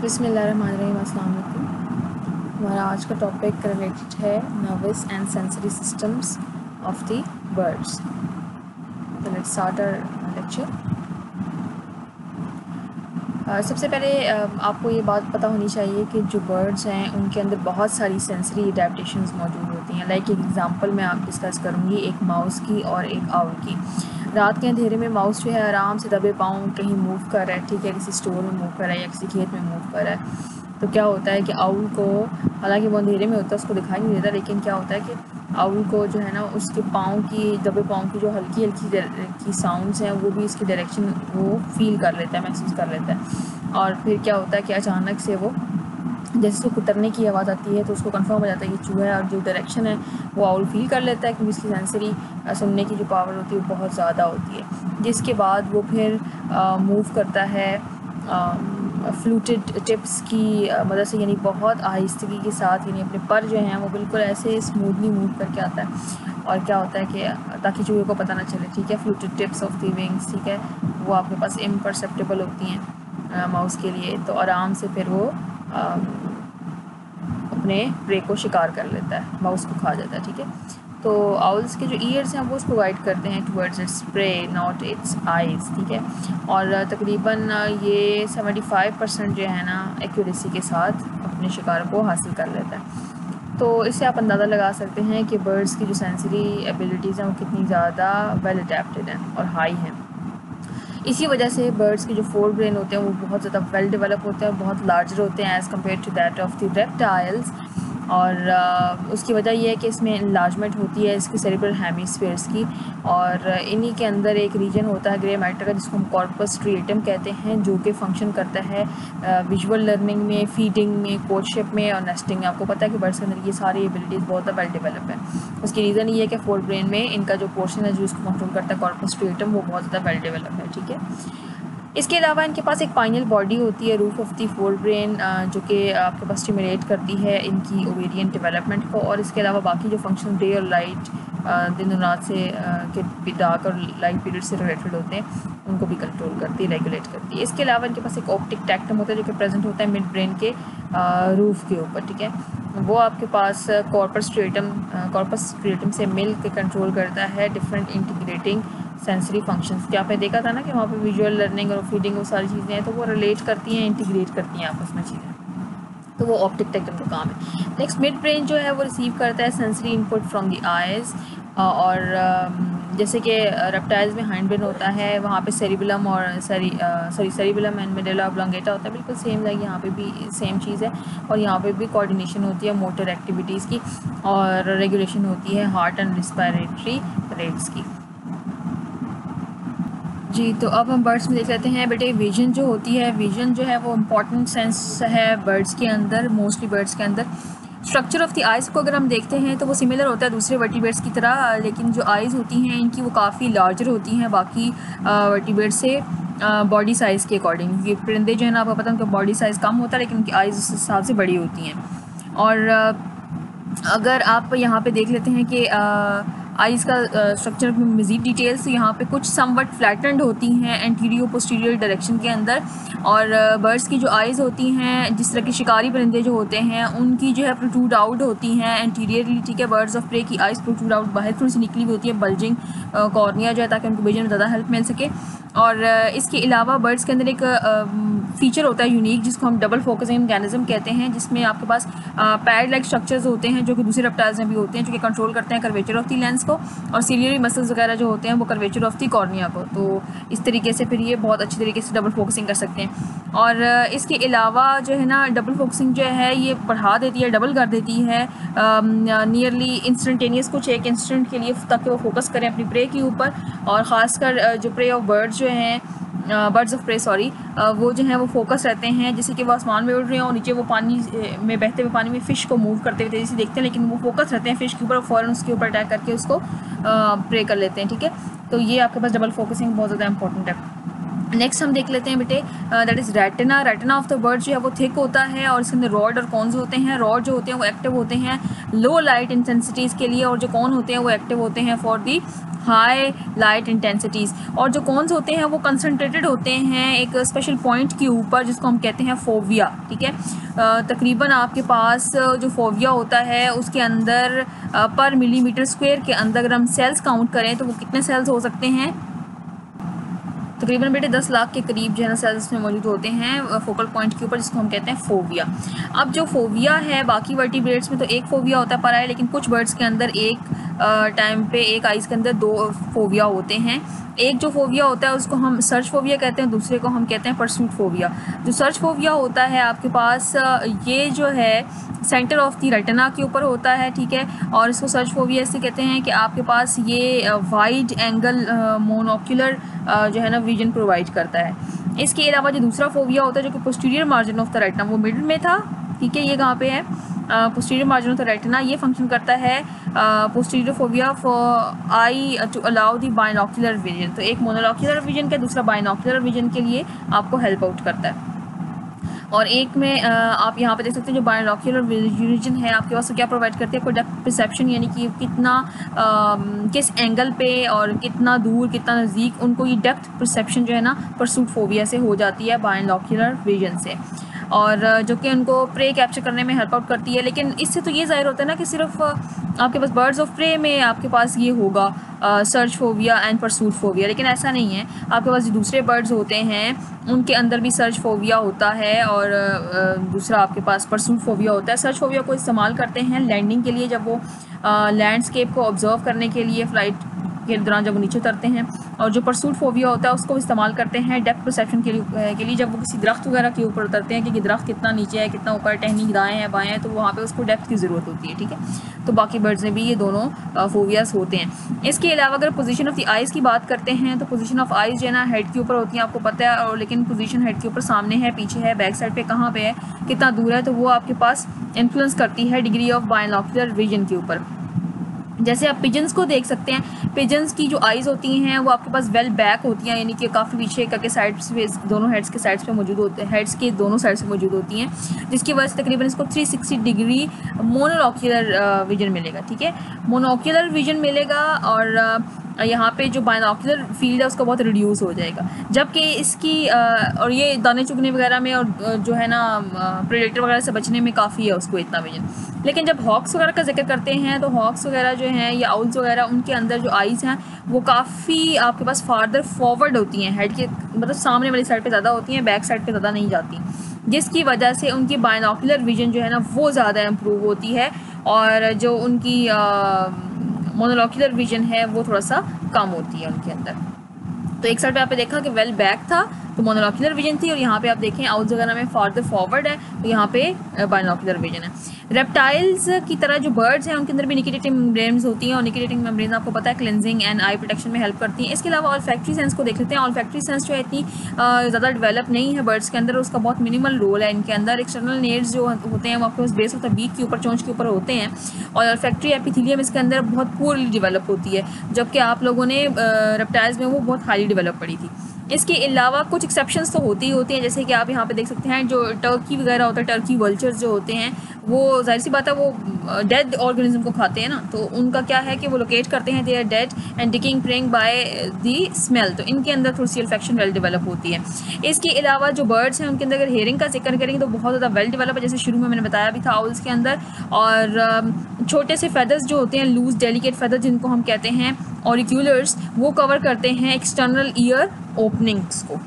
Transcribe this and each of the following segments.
बिस्मिल्लाहिर्रहमानिर्रहीम, अस्सलाम वालेकुम। हमारा आज का टॉपिक रिलेटेड है nervous and sensory systems of the birds. तो लेट्स स्टार्ट आवर लेक्चर। सबसे पहले आपको ये बात पता होनी चाहिए कि जो बर्ड्स हैं उनके अंदर बहुत सारी सेंसरी अडेप्टेशंस मौजूद होती हैं। लाइक एक एग्जांपल मैं आप डिस्कस करूँगी एक माउस की और एक आउल की। रात के अंधेरे में माउस जो है आराम से दबे पाँव कहीं मूव कर रहा है, ठीक है, किसी स्टोर में मूव कर रहा है या किसी खेत में मूव कर रहा है। तो क्या होता है कि आउल को, हालांकि वो अंधेरे में होता है उसको दिखाई नहीं देता, लेकिन क्या होता है कि आउल को जो है ना उसके पाँव की, दबे पाँव की जो हल्की हल्की की साउंड्स हैं वो भी इसकी डायरेक्शन वो फील कर लेता है, महसूस कर लेता है। और फिर क्या होता है कि अचानक से वो जैसे उसको कुतरने की आवाज़ आती है तो उसको कंफर्म हो जाता है कि चूहा है, और जो डायरेक्शन है वो आउल फील कर लेता है क्योंकि इसकी सेंसरी सुनने की जो पावर होती है वो बहुत ज़्यादा होती है। जिसके बाद वो फिर मूव करता है फ्लूटेड टिप्स की मदद से, यानी बहुत आहिस्तगी के साथ, यानी अपने पर जो हैं वो बिल्कुल ऐसे स्मूथली मूव करके आता है। और क्या होता है कि ताकि चूहे को पता ना चले, ठीक है, fluted tips of the wings, ठीक है, वो आपके पास इम्परसेप्टेबल होती हैं माउस के लिए। तो आराम से फिर वो अपने प्रे को शिकार कर लेता है, माउस को खा जाता है, ठीक है। तो आउल्स के जो ईयर्स हैं वो उसको गाइड करते हैं towards its prey, not its eyes, ठीक है। और तकरीबन ये 75% जो है ना एक्यूरेसी के साथ अपने शिकार को हासिल कर लेता है। तो इससे आप अंदाज़ा लगा सकते हैं कि बर्ड्स की जो सेंसरी एबिलिटीज़ हैं वो कितनी ज़्यादा वेल अडेप्टेड हैं और हाई हैं। इसी वजह से बर्ड्स के जो फोर ब्रेन होते हैं वो बहुत ज़्यादा वेल डेवलप होते हैं, बहुत लार्जर होते हैं as compared to that of the reptiles. और उसकी वजह यह है कि इसमें इन्लार्जमेंट होती है इसकी सेरिब्रल हेमिस्फीयर्स की, और इन्हीं के अंदर एक रीजन होता है ग्रे मैटर का जिसको हम कॉर्पस स्ट्रिएटम कहते हैं, जो कि फंक्शन करता है विजुअल लर्निंग में, फीडिंग में, कोर्टशिप में और नेस्टिंग में। आपको पता है कि बर्ड्स के अंदर ये सारी एबिलिटीज़ बहुत ज़्यादा वेल डेवलप है। उसकी रीज़न ये है कि फोर ब्रेन में इनका जो पोर्शन है जो इसको कंट्रोल करता है कॉर्पस स्ट्रिएटम वो बहुत ज़्यादा वेल डेवलप है, ठीक है। इसके अलावा इनके पास एक पाइनल बॉडी होती है roof of the forebrain, जो कि आपके पास स्टिमुलेट करती है इनकी ओवेरियन डेवलपमेंट को। और इसके अलावा बाकी जो फंक्शन डे और लाइट, दिन और रात से के डार्क और लाइट पीरियड से रिलेटेड होते हैं उनको भी कंट्रोल करती है, रेगुलेट करती है। इसके अलावा इनके पास एक ऑप्टिक टैक्टम होता है जो कि प्रेजेंट होता है मिड ब्रेन के रूफ के ऊपर, ठीक है। वो आपके पास कॉर्पस स्ट्रिएटम से मिल के कंट्रोल करता है डिफरेंट इंटीग्रेटिंग सेंसरी फंक्शंस के। आपने देखा था ना कि वहाँ पे विजुअल लर्निंग और फीडिंग वो सारी चीज़ें हैं, तो वो रिलेट करती हैं, इंटीग्रेट करती हैं आपस में चीज़ें, तो वो ऑप्टिक टैक्टम का काम है। नेक्स्ट मिड ब्रेन जो है वो रिसीव करता है sensory input from the eyes, और जैसे कि रेप्टाइल्स में हाइंड ब्रेन होता है वहाँ पे सेरिबेलम और सेरिबेलम एंड मेडुला ऑब्लोंगेटा होता है, बिल्कुल सेम लाइक यहाँ पे भी सेम चीज़ है। और यहाँ पे भी कोऑर्डिनेशन होती है मोटर एक्टिविटीज़ की, और रेगुलेशन होती है हार्ट एंड रिस्पिरेटरी रेट्स की। जी, तो अब हम बर्ड्स में देख लेते हैं बेटे। विजन जो होती है, विजन जो है वो इम्पॉर्टेंट सेंस है बर्ड्स के अंदर, मोस्टली बर्ड्स के अंदर। स्ट्रक्चर ऑफ द आइज़ को अगर हम देखते हैं तो वो सिमिलर होता है दूसरे वर्टिब्रेट्स की तरह, लेकिन जो आइज़ होती हैं इनकी वो काफ़ी लार्जर होती हैं बाकी वर्टिब्रेट्स से बॉडी साइज़ के अकॉर्डिंग। ये परिंदे जो है ना आपको पता है उनका बॉडी साइज़ कम होता है लेकिन उनकी आइज़ उस हिसाब से बड़ी होती हैं। और अगर आप यहाँ पे देख लेते हैं कि आइज़ का स्ट्रक्चर में मज़ीद डिटेल्स, यहाँ पे कुछ समवट फ्लैटेंड होती हैं एंटीरियर पोस्टीरियर डायरेक्शन के अंदर। और बर्ड्स की जो आइज़ होती हैं, जिस तरह के शिकारी परिंदे जो होते हैं उनकी जो है प्रोट्रूड आउट होती हैं एंटीरियरली, ठीक है। बर्ड्स ऑफ प्रे की आइज़ प्रोट्रूड आउट बाहर थोड़ी सी निकली हुई होती है, बल्जिंग कॉर्निया जो है, ताकि उनको विजन में ज़्यादा हेल्प मिल सके। और इसके अलावा बर्ड्स के अंदर एक फीचर होता है यूनिक जिसको हम डबल फोकसिंग मैकेनिज्म कहते हैं, जिसमें आपके पास पैड लाइक स्ट्रक्चर्स होते हैं जो कि दूसरे रेप्टाइल्स में भी होते हैं, जो कि कंट्रोल करते हैं कर्वेचर ऑफ द लेंस को, और सिलियरी मसल्स वगैरह जो होते हैं वो कर्वेचर ऑफ द कॉर्निया को। तो इस तरीके से फिर ये बहुत अच्छी तरीके से डबल फोकसिंग कर सकते हैं। और इसके अलावा जो है ना डबल फोकसिंग जो है ये बढ़ा देती है, डबल कर देती है नियरली इंस्टेंटेनियस, कुछ एक इंस्टेंट के लिए, ताकि वो फोकस करें अपनी प्रे के ऊपर। और ख़ासकर जो प्रे ऑफ बर्ड्स जो हैं, बर्ड्स ऑफ प्रे सॉरी, वो जो हैं वो फोकस रहते हैं, जैसे कि वो आसमान में उड़ रहे हैं और नीचे वो पानी में, बहते हुए पानी में फ़िश को मूव करते हुए जैसे देखते हैं, लेकिन वो फोकस रहते हैं फ़िश के ऊपर और फ़ौरन उसके ऊपर अटैक करके उसको प्रे कर लेते हैं, ठीक है। तो ये आपके पास डबल फोकसिंग बहुत ज़्यादा इंपॉर्टेंट है। नेक्स्ट हम देख लेते हैं बेटे, that is retina. Retina of the bird जो है वो थिक होता है और इसके अंदर रॉड और कॉन्स होते हैं। रॉड जो होते हैं वो एक्टिव होते हैं लो लाइट इंटेंसिटीज़ के लिए, और जो कॉन होते हैं वो एक्टिव होते हैं for the high light intensities. और जो कॉन्स होते हैं वो कंसनट्रेटेड होते हैं एक स्पेशल पॉइंट के ऊपर जिसको हम कहते हैं फोविया, ठीक है। तकरीबन आपके पास जो फोविया होता है उसके अंदर पर मिलीमीटर स्क्वायर के अंदर अगर हम सेल्स काउंट करें तो वो कितने सेल्स हो सकते हैं, तकरीबन बेटे 10 लाख के करीब जो है ना सेल्स में मौजूद होते हैं फोकल पॉइंट के ऊपर, जिसको हम कहते हैं फोविया। अब जो फोविया है बाकी वर्टिब्रेट्स में तो एक फोविया होता है पर आए, लेकिन कुछ बर्ड्स के अंदर एक टाइम पे एक आइज़ के अंदर 2 फोविया होते हैं। एक जो फोविया होता है उसको हम सर्च फोविया कहते हैं, दूसरे को हम कहते हैं परसूट फोविया। जो सर्च फोविया होता है आपके पास ये जो है सेंटर ऑफ द रेटिना के ऊपर होता है, ठीक है। और इसको सर्च फोविया इससे कहते हैं कि आपके पास ये वाइड एंगल मोनोक्यूलर जो है ना विजन प्रोवाइड करता है। इसके अलावा जो दूसरा फोविया होता है जो कि posterior margin of the retina, वो मिडिल में था, ठीक है। ये कहाँ पे है, posterior margin of the retina. ये फंक्शन करता है posterior fovea for eye to allow the binocular vision. तो एक मोनोक्यूलर विजन का, दूसरा बाइनोक्यूलर विजन के लिए आपको हेल्प आउट करता है। और एक में आप यहाँ पे देख सकते हैं जो बाइनोक्यूलर विजन है आपके पास क्या प्रोवाइड करती है आपको, डेप्थ परसेप्शन, यानी कि कितना किस एंगल पे और कितना दूर कितना नज़दीक, उनको ये डेप्थ परसेप्शन जो है ना परसूट फोविया से हो जाती है बाइनोक्यूलर विजन से, और जो कि उनको प्रे कैप्चर करने में हेल्प आउट करती है। लेकिन इससे तो ये ज़ाहिर होता है ना कि सिर्फ आपके पास बर्ड्स ऑफ प्रे में आपके पास ये होगा search fovea and pursuit fovea, लेकिन ऐसा नहीं है। आपके पास जो दूसरे बर्ड्स होते हैं उनके अंदर भी सर्च फोविया होता है और दूसरा आपके पास परसूट फोविया होता है। सर्च फोविया को इस्तेमाल करते हैं लैंडिंग के लिए, जब वो लैंडस्केप को ऑब्जर्व करने के लिए फ़्लाइट के दौरान जब वो नीचे उतरते हैं। और जो परसूट फोविया होता है उसको इस्तेमाल करते हैं डेप्थ परसेप्शन के लिए जब वो किसी दरख्त वगैरह के ऊपर उतरते हैं कि दरख्त कितना नीचे है कितना ऊपर, टहनी दाएँ हैं बाएँ हैं, तो वहाँ पे उसको डेप्थ की ज़रूरत होती है, ठीक है। तो बाकी बर्ड्स में भी ये दोनों फोवियास होते हैं। इसके अलावा अगर पोजीशन ऑफ द आइज़ की बात करते हैं तो पोजीशन ऑफ आइज़ जो है ना हेड के ऊपर होती है, आपको पता है। और लेकिन पोजीशन हेड के ऊपर सामने है, पीछे है, बैक साइड पे कहाँ पे है, कितना दूर है, तो वो आपके पास इन्फ्लुएंस करती है डिग्री ऑफ बाइनोक्यूलर विजन के ऊपर। जैसे आप पिजन्स को देख सकते हैं, पिजन्स की जो आइज़ होती हैं वो आपके पास वेल बैक होती हैं, यानी कि काफ़ी पीछे करके साइड्स पे, दोनों हेड्स के साइड्स पे मौजूद होते हैं, हेड्स के दोनों साइड्स पे मौजूद होती हैं, जिसकी वजह से तकरीबन इसको 360 डिग्री मोनोक्यूलर विजन मिलेगा, ठीक है। मोनोक्यूलर विजन मिलेगा और यहाँ पे जो बाइनोक्यूलर फील्ड है उसका बहुत रिड्यूस हो जाएगा, जबकि इसकी और ये दाने चुगने वगैरह में और जो है ना प्रेडेटर वगैरह से बचने में काफ़ी है उसको इतना विजन। लेकिन जब हॉक्स वगैरह का जिक्र करते हैं तो हॉक्स वगैरह जो हैं या आउल्स वगैरह, उनके अंदर जो आइज़ हैं वो काफ़ी आपके पास फार्दर फॉरवर्ड होती हैं, हेड के मतलब सामने वाली साइड पे ज़्यादा होती हैं, बैक साइड पे ज़्यादा नहीं जाती, जिसकी वजह से उनकी बाइनोक्यूलर विजन जो है ना वो ज़्यादा इम्प्रूव होती है और जो उनकी मोनोक्यूलर विजन है वो थोड़ा सा कम होती है उनके अंदर। तो एक साइड पे आपने देखा कि वेल बैक था तो मोनोक्यूलर विजन थी, और यहाँ पे आप देखें आउल्स वगैरह में फार्दर फॉरवर्ड है तो यहाँ पे बाइनोक्यूलर विजन है। रेप्टाइल्स की तरह जो बर्ड्स हैं उनके अंदर भी निकेटिंग मेम्ब्रेन्स होती हैं, और निकेटिंग मेम्ब्रेन्स आपको पता है क्लेंजिंग एंड आई प्रोटेक्शन में हेल्प करती हैं। इसके अलावा ऑल्फैक्टरी सेंस को देख लेते हैं। ऑल्फैक्टरी सेंस जो है इतनी ज़्यादा डेवलप नहीं है बर्ड्स के अंदर, उसका बहुत मिनिमल रोल है इनके अंदर। एक्सटर्नल नेड्स जो होते हैं वो आपके पास बेस ऑफ द बीक के ऊपर, चोंच के ऊपर होते हैं, और ऑल्फैक्टरी एपिथेलियम इसके अंदर बहुत पूरली डेवलप होती है, जबकि आप लोगों ने रेप्टाइल्स में वो बहुत हाईली डेवलप पड़ी थी। इसके अलावा कुछ एक्सेप्शंस तो होती ही होती हैं, जैसे कि आप यहाँ पे देख सकते हैं जो टर्की वगैरह होता है, टर्की वल्चर्स जो होते हैं वो जाहिर सी बात है वो डेड ऑर्गेनिज्म को खाते हैं ना, तो उनका क्या है कि वो लोकेट करते हैं they are dead and decaying preying by the smell, तो इनके अंदर थोड़ी सी अल्फेक्शन वेल डेवलप होती है। इसके अलावा जो बर्ड्स हैं उनके अंदर अगर हेयरिंग का जिक्र करेंगे तो बहुत ज़्यादा वेल डेवलप है, जैसे शुरू में मैंने बताया भी था आउल्स के अंदर। और छोटे से फेदर्स जो होते हैं, लूज डेलिकेट फेदर जिनको हम कहते हैं ऑरिक्यूलर्स, वो कवर करते हैं एक्सटर्नल ईयर ओपनिंग्स को।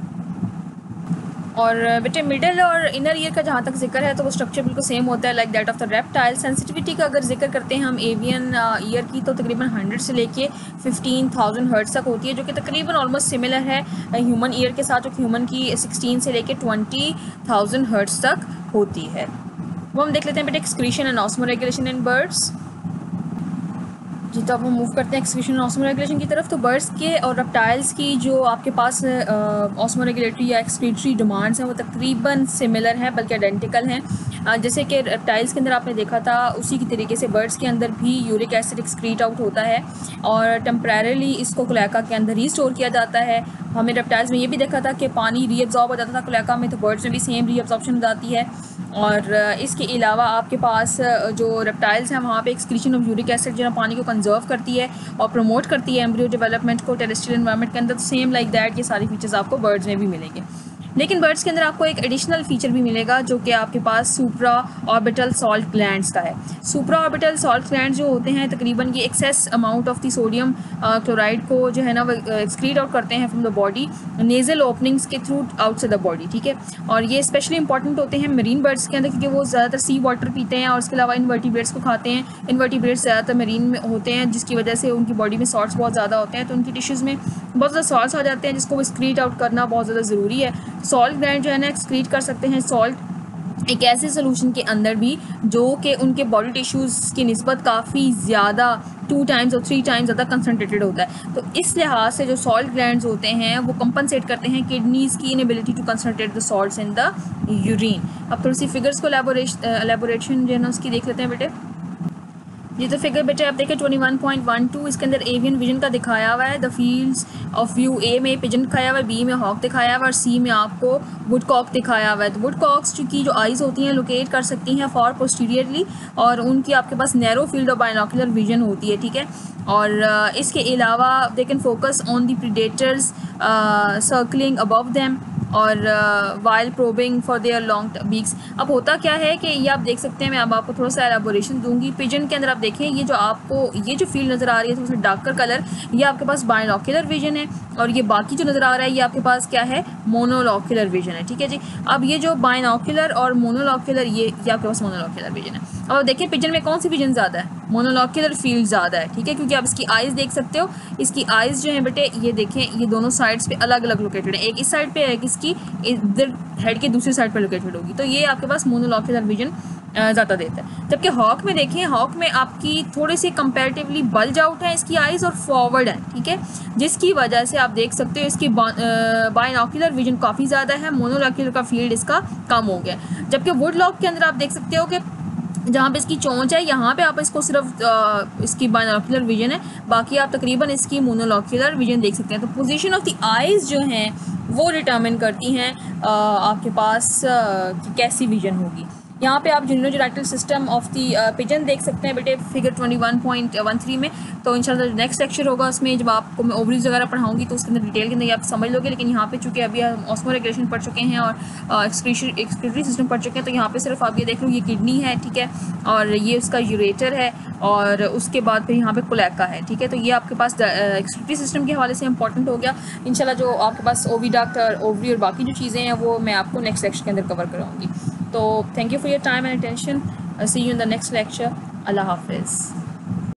और बेटे मिडल और इनर ईयर का जहाँ तक जिक्र है तो वो स्ट्रक्चर बिल्कुल सेम होता है like that of the reptile. Sensitivity का अगर जिक्र करते हैं हम एवियन ईयर की तो तकरीबन 100 से लेके 15,000 हर्ट्ज तक होती है, जो कि तकरीबन ऑलमोस्ट सिमिलर है ह्यूमन ईयर के साथ, जो कि ह्यूमन की 16 से लेके 20,000 हर्ट्ज तक होती है। वो हम देख लेते हैं बेटे excretion and osmoregulation in birds. जी, तो अब हम मूव करते हैं एक्सक्रीशन एंड ऑस्मो रेगुलेशन की तरफ। तो बर्ड्स के और रेप्टाइल्स की जो आपके पास ऑस्मो रेगुलेटरी या एक्सक्रीटरी डिमांड्स हैं वो तकरीबन सिमिलर हैं, बल्कि आइडेंटिकल हैं। जैसे कि रेप्टाइल्स के अंदर आपने देखा था उसी की तरीके से बर्ड्स के अंदर भी यूरिक एसिड एक्सक्रीट आउट होता है और टेम्परेरीली इसको क्लैका के अंदर ही स्टोर किया जाता है, हमें रेप्टाइल्स में ये भी देखा था कि पानी रीअब्जॉर्ब हो जाता था क्लोएका में, तो बर्ड्स में भी सेम रीअब्जॉर्प्शन हो जाती है। और इसके अलावा आपके पास जो रेप्टाइल्स हैं वहाँ पे एक्सक्रीशन ऑफ यूरिक एसिड जो है पानी को कंजर्व करती है और प्रमोट करती है एम्ब्रियो डेवलपमेंट को टेरेस्ट्रियल एनवायरनमेंट के अंदर। सेम लाइक दैट ये सारी फीचर्स आपको बर्ड्स में भी मिलेंगे। लेकिन बर्ड्स के अंदर आपको एक एडिशनल फीचर भी मिलेगा जो कि आपके पास सुप्रा ऑर्बिटल सॉल्ट ग्लैंड्स का है। सुप्रा ऑर्बिटल सॉल्ट ग्लैंड्स जो होते हैं तकरीबन ये excess amount of the sodium chloride को जो है ना वो एक्सक्रीट आउट करते हैं from the body nasal openings के थ्रू आउटसाइड द बॉडी, ठीक है। और ये स्पेशली इंपॉर्टेंट होते हैं मरीन बर्ड्स के अंदर क्योंकि वो ज़्यादातर सी वाटर पीते हैं और उसके अलावा इनवर्टिब्रेट्स को खाते हैं। इनवर्टिब्रेट्स ज़्यादातर मरीन में होते हैं जिसकी वजह से उनकी बॉडी में सॉल्ट्स बहुत ज़्यादा होते हैं, तो उनकी टिश्यूज़ में बहुत ज़्यादा सॉल्ट्स आ जाते हैं जिसको एक्सक्रीट आउट करना बहुत ज़्यादा ज़रूरी है। सॉल्ट ग्लैंड जो है ना एक्सक्रीट कर सकते हैं सॉल्ट एक ऐसे सोल्यूशन के अंदर भी जो कि उनके बॉडी टिश्यूज़ की निस्बत काफ़ी ज़्यादा 2 टाइम्स और 3 टाइम्स ज़्यादा कंसनट्रेटेड होता है। तो इस लिहाज से जो सॉल्ट ग्लैंड्स होते हैं वो कंपनसेट करते हैं किडनीज़ की inability to concentrate the salts in the urine. अब थोड़ी सी फिगर्स को एलेबोरेशन जो है ना उसकी देख लेते हैं बेटे। ये तो फिगर बेटे आप देखें 21.12 इसके अंदर एवियन विजन का दिखाया हुआ है। The fields of view A में पिजन दिखाया हुआ है, बी में हॉक दिखाया हुआ है और सी में आपको वुडकॉक दिखाया हुआ है। तो वुडकॉक्स की जो आइज़ होती हैं लोकेट कर सकती हैं फॉर पोस्टीरियरली और उनकी आपके पास narrow field of binocular vision होती है, ठीक है। और इसके अलावा they can focus on the predators circling above them और while probing for their long beaks. अब होता क्या है कि ये आप देख सकते हैं, मैं अब आपको थोड़ा सा एलाबोरेशन दूंगी। पिजन के अंदर आप देखें ये जो आपको ये जो फील्ड नज़र आ रही है थोड़ा सा डार्कर कलर, ये आपके पास बाइनोकुलर विजन है और ये बाकी जो नज़र आ रहा है ये आपके पास क्या है मोनोलॉक्यूलर विजन है, ठीक है जी। अब ये जो बाइनोकुलर और मोनोलॉक्यूलर ये आपके पास मोनोलॉक्यूलर विजन है। अब आप देखिए पिजन में कौन सी विजन ज़्यादा है, मोनोलॉक्यूलर फील्ड ज़्यादा है, ठीक है, क्योंकि आप इसकी आइज़ देख सकते हो। इसकी आइज़ जो है बेटे ये देखें ये दोनों साइड्स पे अलग अलग लोकेटेड है, एक इस साइड पे है एक इसकी इधर हेड के दूसरी साइड पे लोकेटेड होगी, तो ये आपके पास मोनोलॉक्यूलर विजन ज़्यादा देता है। जबकि हॉक में देखें हॉक में आपकी थोड़ी सी कंपैरेटिवली बल्ज आउट है इसकी आइज़ और फॉरवर्ड है, ठीक है, जिसकी वजह से आप देख सकते हो इसकी बाइनोकुलर विजन काफ़ी ज़्यादा है, मोनोलॉक्यूलर का फील्ड इसका कम हो गया। जबकि वुडलॉक के अंदर आप देख सकते हो कि जहाँ पे इसकी चोंच है यहाँ पे आप इसको सिर्फ इसकी बाइनोकुलर विजन है, बाकी आप तकरीबन इसकी मोनोलॉक्यूलर विजन देख सकते हैं। तो पोजीशन ऑफ द आइज़ जो हैं वो डिटर्मिन करती हैं आपके पास कि कैसी विजन होगी। यहाँ पे आप urogenital system of the pigeon देख सकते हैं बेटे फिगर 21.13 में। तो इंशाल्लाह नेक्स्ट लेक्चर होगा उसमें जब आपको मैं ओवरीज वगैरह पढ़ाऊंगी तो उसके अंदर डिटेल के अंदर आप समझ लोगे। लेकिन यहाँ पे चूँकि अभी हम ऑस्मोरेगुलेशन पढ़ चुके हैं और एक्सक्रीटरी सिस्टम पढ़ चुके हैं, तो यहाँ पे सिर्फ आप ये देख लो ये किडनी है, ठीक है, और ये उसका यूरेटर है और उसके बाद फिर यहाँ पे क्लोएका है, ठीक है। तो ये आपके पास एक्सक्रीटरी सिस्टम के हवाले से इंपॉर्टेंट हो गया। इंशाल्लाह जो आपके पास ओविडक्ट और ओवरी और बाकी जो चीज़ें हैं वो मैं आपको नेक्स्ट लेक्चर के अंदर कवर कराऊंगी। तो thank you for your time and attention. See you in the next lecture. अल्लाह हाफिज़।